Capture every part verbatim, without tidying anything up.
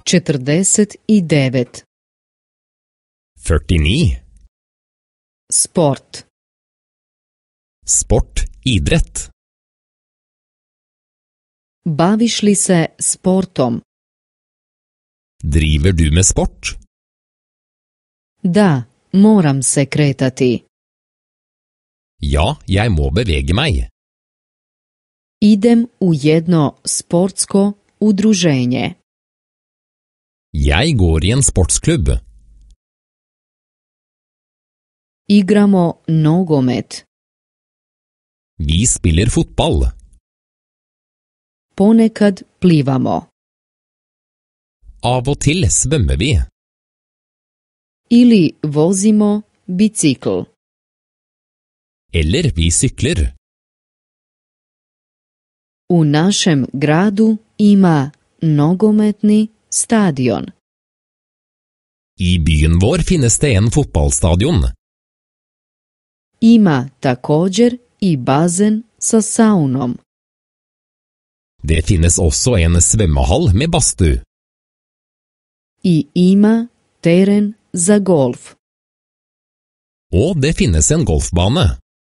četrdeset devet. førtini. Sport. Sport, idrett. Baviš li se sportom? Driver du med sport? Da, moram se kretati. Ja, jeg må bevege meg. Idem u jedno sportsko udruženje. Jeg går i en sportsklubb. Igramo nogomet. Vi spiller fotball. Ponekad plivamo. Av og til svømmer vi. Ili vozimo bicikl. Eller vi sykler. U našem gradu ima nogometni stadion. I byen vår finnes det en fotballstadion. Ima također i bazen sa saunom. Det finnes også en svømmehall med badstue. I ima teren za golf. Og det finnes en golfbane.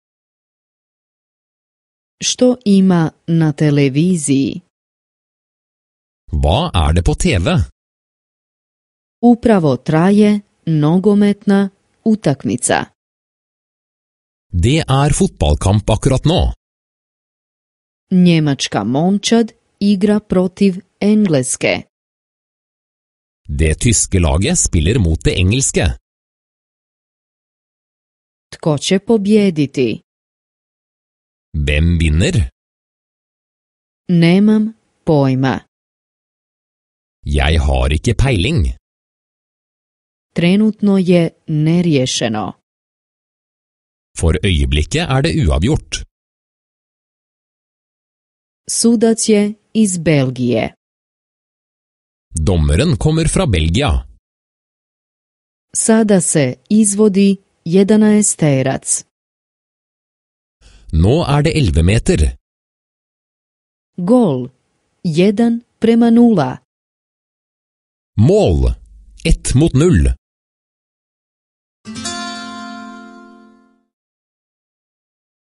Što ima na televiziji? Hva er det på T V? Upravo traje nogometna utakmica. Det er fotballkamp akkurat nå. Njemačka momčad igra protiv Engleske. Det tyske laget spiller mot det engelske. Tko će pobjediti? Hvem vinner? Nemam pojma. Jeg har ikke peiling. Trenutno je neriješeno. For øyeblikket er det uavgjort. Sudac je iz Belgije. Dommeren kommer fra Belgia. Sada se izvodi jedanaesterac. Nå er det elleve meter. Gol. Jedan prema nula. Mål. Ett mot null.